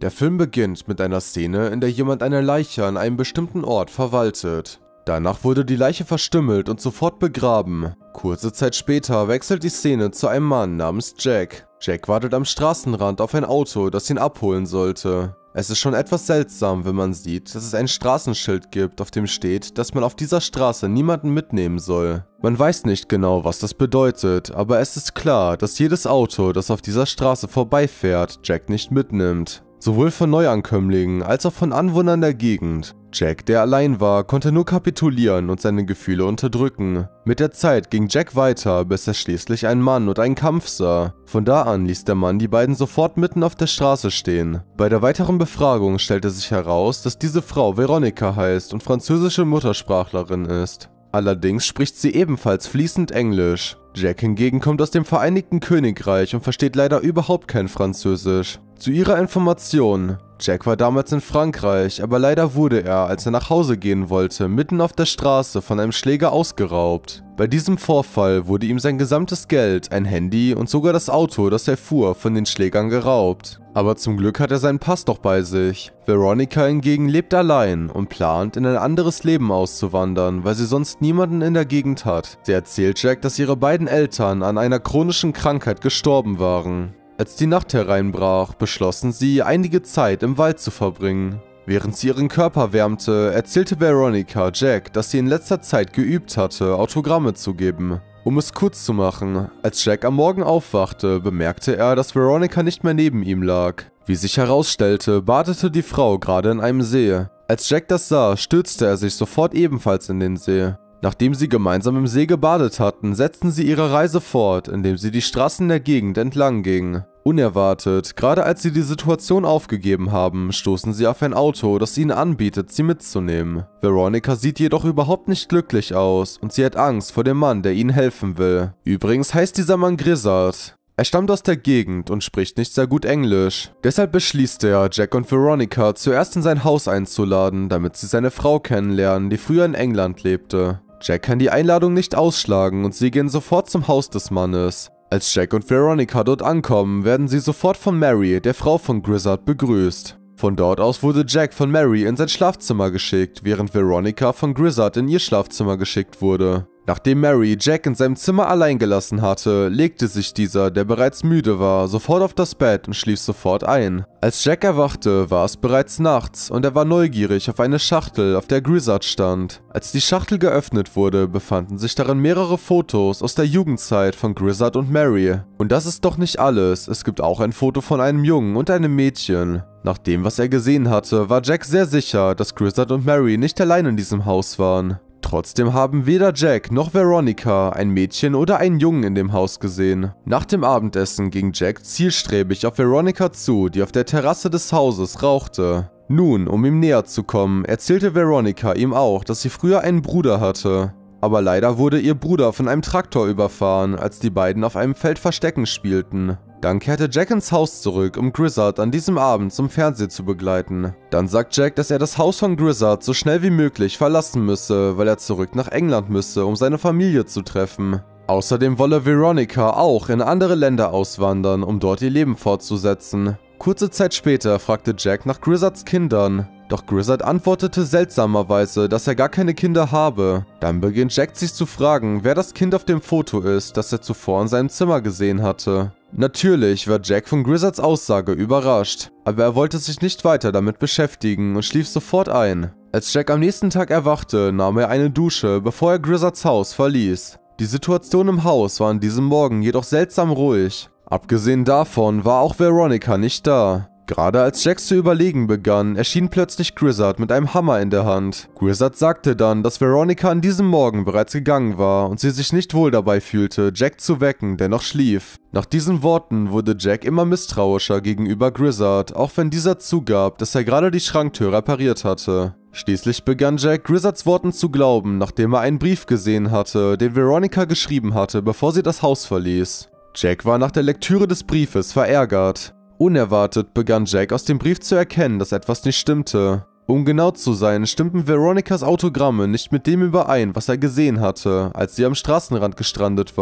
Der Film beginnt mit einer Szene, in der jemand eine Leiche an einem bestimmten Ort verwaltet. Danach wurde die Leiche verstümmelt und sofort begraben. Kurze Zeit später wechselt die Szene zu einem Mann namens Jack. Jack wartet am Straßenrand auf ein Auto, das ihn abholen sollte. Es ist schon etwas seltsam, wenn man sieht, dass es ein Straßenschild gibt, auf dem steht, dass man auf dieser Straße niemanden mitnehmen soll. Man weiß nicht genau, was das bedeutet, aber es ist klar, dass jedes Auto, das auf dieser Straße vorbeifährt, Jack nicht mitnimmt. Sowohl von Neuankömmlingen als auch von Anwohnern der Gegend. Jack, der allein war, konnte nur kapitulieren und seine Gefühle unterdrücken. Mit der Zeit ging Jack weiter, bis er schließlich einen Mann und einen Kampf sah. Von da an ließ der Mann die beiden sofort mitten auf der Straße stehen. Bei der weiteren Befragung stellte sich heraus, dass diese Frau Veronica heißt und französische Muttersprachlerin ist. Allerdings spricht sie ebenfalls fließend Englisch. Jack hingegen kommt aus dem Vereinigten Königreich und versteht leider überhaupt kein Französisch. Zu ihrer Information: Jack war damals in Frankreich, aber leider wurde er, als er nach Hause gehen wollte, mitten auf der Straße von einem Schläger ausgeraubt. Bei diesem Vorfall wurde ihm sein gesamtes Geld, ein Handy und sogar das Auto, das er fuhr, von den Schlägern geraubt. Aber zum Glück hat er seinen Pass noch bei sich. Veronica hingegen lebt allein und plant, in ein anderes Leben auszuwandern, weil sie sonst niemanden in der Gegend hat. Sie erzählt Jack, dass ihre beiden Eltern an einer chronischen Krankheit gestorben waren. Als die Nacht hereinbrach, beschlossen sie, einige Zeit im Wald zu verbringen. Während sie ihren Körper wärmte, erzählte Veronica Jack, dass sie in letzter Zeit geübt hatte, Autogramme zu geben. Um es kurz zu machen, als Jack am Morgen aufwachte, bemerkte er, dass Veronica nicht mehr neben ihm lag. Wie sich herausstellte, badete die Frau gerade in einem See. Als Jack das sah, stürzte er sich sofort ebenfalls in den See. Nachdem sie gemeinsam im See gebadet hatten, setzten sie ihre Reise fort, indem sie die Straßen der Gegend entlang gingen. Unerwartet, gerade als sie die Situation aufgegeben haben, stoßen sie auf ein Auto, das ihnen anbietet, sie mitzunehmen. Veronica sieht jedoch überhaupt nicht glücklich aus und sie hat Angst vor dem Mann, der ihnen helfen will. Übrigens heißt dieser Mann Grizzard. Er stammt aus der Gegend und spricht nicht sehr gut Englisch. Deshalb beschließt er, Jack und Veronica zuerst in sein Haus einzuladen, damit sie seine Frau kennenlernen, die früher in England lebte. Jack kann die Einladung nicht ausschlagen und sie gehen sofort zum Haus des Mannes. Als Jack und Veronica dort ankommen, werden sie sofort von Mary, der Frau von Grizzard, begrüßt. Von dort aus wurde Jack von Mary in sein Schlafzimmer geschickt, während Veronica von Grizzard in ihr Schlafzimmer geschickt wurde. Nachdem Mary Jack in seinem Zimmer allein gelassen hatte, legte sich dieser, der bereits müde war, sofort auf das Bett und schlief sofort ein. Als Jack erwachte, war es bereits nachts und er war neugierig auf eine Schachtel, auf der Grizzard stand. Als die Schachtel geöffnet wurde, befanden sich darin mehrere Fotos aus der Jugendzeit von Grizzard und Mary. Und das ist doch nicht alles, es gibt auch ein Foto von einem Jungen und einem Mädchen. Nach dem, was er gesehen hatte, war Jack sehr sicher, dass Grizzard und Mary nicht allein in diesem Haus waren. Trotzdem haben weder Jack noch Veronica ein Mädchen oder einen Jungen in dem Haus gesehen. Nach dem Abendessen ging Jack zielstrebig auf Veronica zu, die auf der Terrasse des Hauses rauchte. Nun, um ihm näher zu kommen, erzählte Veronica ihm auch, dass sie früher einen Bruder hatte. Aber leider wurde ihr Bruder von einem Traktor überfahren, als die beiden auf einem Feld Verstecken spielten. Dann kehrte Jack ins Haus zurück, um Grizzard an diesem Abend zum Fernsehen zu begleiten. Dann sagt Jack, dass er das Haus von Grizzard so schnell wie möglich verlassen müsse, weil er zurück nach England müsse, um seine Familie zu treffen. Außerdem wolle Veronica auch in andere Länder auswandern, um dort ihr Leben fortzusetzen. Kurze Zeit später fragte Jack nach Grizzards Kindern. Doch Grizzard antwortete seltsamerweise, dass er gar keine Kinder habe. Dann beginnt Jack sich zu fragen, wer das Kind auf dem Foto ist, das er zuvor in seinem Zimmer gesehen hatte. Natürlich war Jack von Grizzards Aussage überrascht, aber er wollte sich nicht weiter damit beschäftigen und schlief sofort ein. Als Jack am nächsten Tag erwachte, nahm er eine Dusche, bevor er Grizzards Haus verließ. Die Situation im Haus war an diesem Morgen jedoch seltsam ruhig. Abgesehen davon war auch Veronica nicht da. Gerade als Jack zu überlegen begann, erschien plötzlich Grizzard mit einem Hammer in der Hand. Grizzard sagte dann, dass Veronica an diesem Morgen bereits gegangen war und sie sich nicht wohl dabei fühlte, Jack zu wecken, der noch schlief. Nach diesen Worten wurde Jack immer misstrauischer gegenüber Grizzard, auch wenn dieser zugab, dass er gerade die Schranktür repariert hatte. Schließlich begann Jack, Grizzards Worten zu glauben, nachdem er einen Brief gesehen hatte, den Veronica geschrieben hatte, bevor sie das Haus verließ. Jack war nach der Lektüre des Briefes verärgert. Unerwartet begann Jack aus dem Brief zu erkennen, dass etwas nicht stimmte. Um genau zu sein, stimmten Veronicas Autogramme nicht mit dem überein, was er gesehen hatte, als sie am Straßenrand gestrandet war.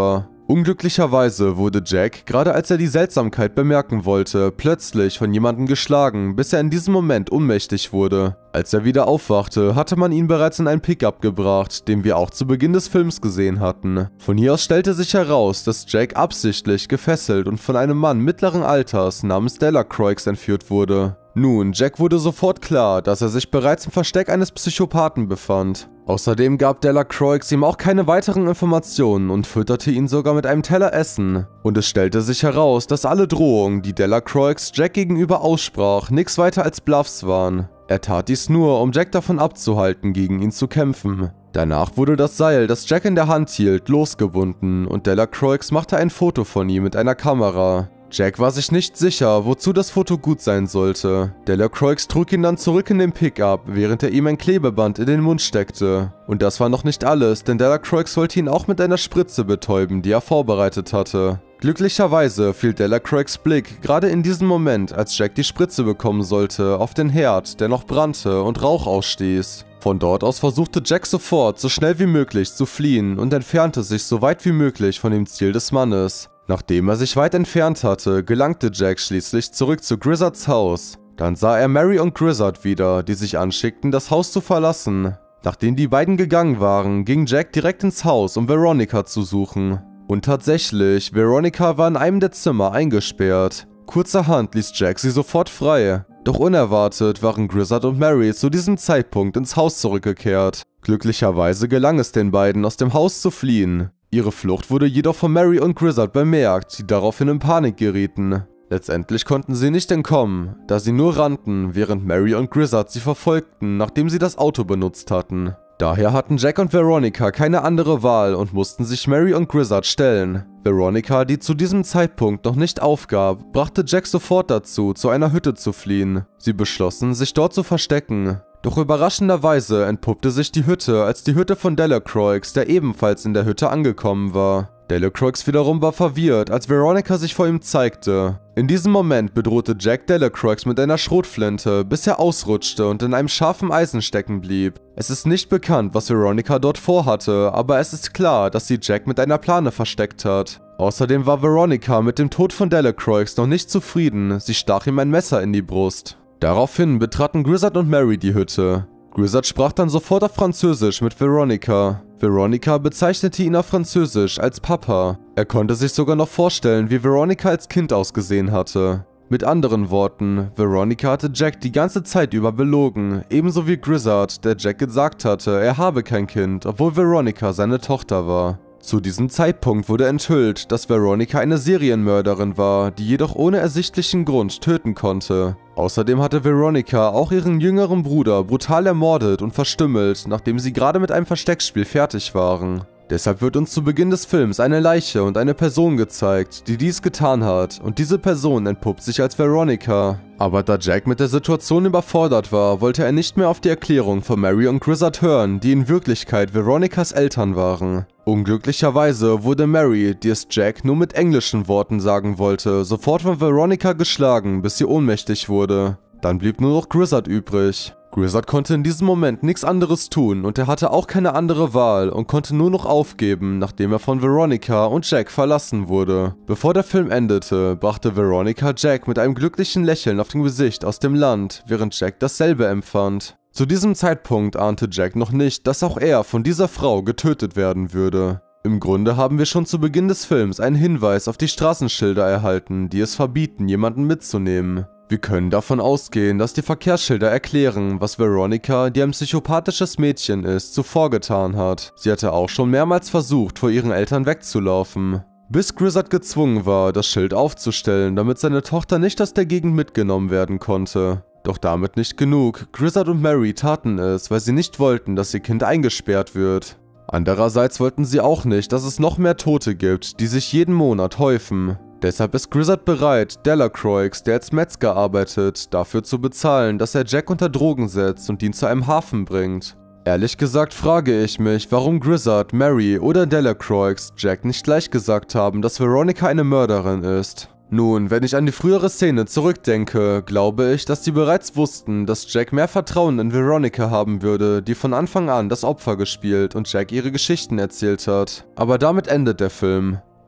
Unglücklicherweise wurde Jack, gerade als er die Seltsamkeit bemerken wollte, plötzlich von jemandem geschlagen, bis er in diesem Moment ohnmächtig wurde. Als er wieder aufwachte, hatte man ihn bereits in ein Pickup gebracht, den wir auch zu Beginn des Films gesehen hatten. Von hier aus stellte sich heraus, dass Jack absichtlich gefesselt und von einem Mann mittleren Alters namens Delacroix entführt wurde. Nun, Jack wurde sofort klar, dass er sich bereits im Versteck eines Psychopathen befand. Außerdem gab Delacroix ihm auch keine weiteren Informationen und fütterte ihn sogar mit einem Teller Essen. Und es stellte sich heraus, dass alle Drohungen, die Delacroix Jack gegenüber aussprach, nichts weiter als Bluffs waren. Er tat dies nur, um Jack davon abzuhalten, gegen ihn zu kämpfen. Danach wurde das Seil, das Jack in der Hand hielt, losgewunden und Delacroix machte ein Foto von ihm mit einer Kamera. Jack war sich nicht sicher, wozu das Foto gut sein sollte. Delacroix trug ihn dann zurück in den Pickup, während er ihm ein Klebeband in den Mund steckte. Und das war noch nicht alles, denn Delacroix wollte ihn auch mit einer Spritze betäuben, die er vorbereitet hatte. Glücklicherweise fiel Delacroix' Blick gerade in diesem Moment, als Jack die Spritze bekommen sollte, auf den Herd, der noch brannte und Rauch ausstieß. Von dort aus versuchte Jack sofort, so schnell wie möglich zu fliehen und entfernte sich so weit wie möglich von dem Ziel des Mannes. Nachdem er sich weit entfernt hatte, gelangte Jack schließlich zurück zu Grizzards Haus. Dann sah er Mary und Grizzard wieder, die sich anschickten, das Haus zu verlassen. Nachdem die beiden gegangen waren, ging Jack direkt ins Haus, um Veronica zu suchen. Und tatsächlich, Veronica war in einem der Zimmer eingesperrt. Kurzerhand ließ Jack sie sofort frei. Doch unerwartet waren Grizzard und Mary zu diesem Zeitpunkt ins Haus zurückgekehrt. Glücklicherweise gelang es den beiden, aus dem Haus zu fliehen. Ihre Flucht wurde jedoch von Mary und Grizzard bemerkt, die daraufhin in Panik gerieten. Letztendlich konnten sie nicht entkommen, da sie nur rannten, während Mary und Grizzard sie verfolgten, nachdem sie das Auto benutzt hatten. Daher hatten Jack und Veronica keine andere Wahl und mussten sich Mary und Grizzard stellen. Veronica, die zu diesem Zeitpunkt noch nicht aufgab, brachte Jack sofort dazu, zu einer Hütte zu fliehen. Sie beschlossen, sich dort zu verstecken. Doch überraschenderweise entpuppte sich die Hütte als die Hütte von Delacroix, der ebenfalls in der Hütte angekommen war. Delacroix wiederum war verwirrt, als Veronica sich vor ihm zeigte. In diesem Moment bedrohte Jack Delacroix mit einer Schrotflinte, bis er ausrutschte und in einem scharfen Eisen stecken blieb. Es ist nicht bekannt, was Veronica dort vorhatte, aber es ist klar, dass sie Jack mit einer Plane versteckt hat. Außerdem war Veronica mit dem Tod von Delacroix noch nicht zufrieden, sie stach ihm ein Messer in die Brust. Daraufhin betraten Grizzard und Mary die Hütte. Grizzard sprach dann sofort auf Französisch mit Veronica. Veronica bezeichnete ihn auf Französisch als Papa. Er konnte sich sogar noch vorstellen, wie Veronica als Kind ausgesehen hatte. Mit anderen Worten, Veronica hatte Jack die ganze Zeit über belogen, ebenso wie Grizzard, der Jack gesagt hatte, er habe kein Kind, obwohl Veronica seine Tochter war. Zu diesem Zeitpunkt wurde enthüllt, dass Veronica eine Serienmörderin war, die jedoch ohne ersichtlichen Grund töten konnte. Außerdem hatte Veronica auch ihren jüngeren Bruder brutal ermordet und verstümmelt, nachdem sie gerade mit einem Versteckspiel fertig waren. Deshalb wird uns zu Beginn des Films eine Leiche und eine Person gezeigt, die dies getan hat, und diese Person entpuppt sich als Veronica. Aber da Jack mit der Situation überfordert war, wollte er nicht mehr auf die Erklärung von Mary und Grizzard hören, die in Wirklichkeit Veronicas Eltern waren. Unglücklicherweise wurde Mary, die es Jack nur mit englischen Worten sagen wollte, sofort von Veronica geschlagen, bis sie ohnmächtig wurde. Dann blieb nur noch Grizzard übrig. Grizzard konnte in diesem Moment nichts anderes tun und er hatte auch keine andere Wahl und konnte nur noch aufgeben, nachdem er von Veronica und Jack verlassen wurde. Bevor der Film endete, brachte Veronica Jack mit einem glücklichen Lächeln auf dem Gesicht aus dem Land, während Jack dasselbe empfand. Zu diesem Zeitpunkt ahnte Jack noch nicht, dass auch er von dieser Frau getötet werden würde. Im Grunde haben wir schon zu Beginn des Films einen Hinweis auf die Straßenschilder erhalten, die es verbieten, jemanden mitzunehmen. Wir können davon ausgehen, dass die Verkehrsschilder erklären, was Veronica, die ein psychopathisches Mädchen ist, zuvor getan hat. Sie hatte auch schon mehrmals versucht, vor ihren Eltern wegzulaufen. Bis Grizzard gezwungen war, das Schild aufzustellen, damit seine Tochter nicht aus der Gegend mitgenommen werden konnte. Doch damit nicht genug. Grizzard und Mary taten es, weil sie nicht wollten, dass ihr Kind eingesperrt wird. Andererseits wollten sie auch nicht, dass es noch mehr Tote gibt, die sich jeden Monat häufen. Deshalb ist Grizzard bereit, Delacroix, der als Metzger arbeitet, dafür zu bezahlen, dass er Jack unter Drogen setzt und ihn zu einem Hafen bringt. Ehrlich gesagt frage ich mich, warum Grizzard, Mary oder Delacroix Jack nicht gleich gesagt haben, dass Veronica eine Mörderin ist. Nun, wenn ich an die frühere Szene zurückdenke, glaube ich, dass sie bereits wussten, dass Jack mehr Vertrauen in Veronica haben würde, die von Anfang an das Opfer gespielt und Jack ihre Geschichten erzählt hat. Aber damit endet der Film.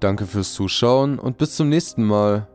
Danke fürs Zuschauen und bis zum nächsten Mal.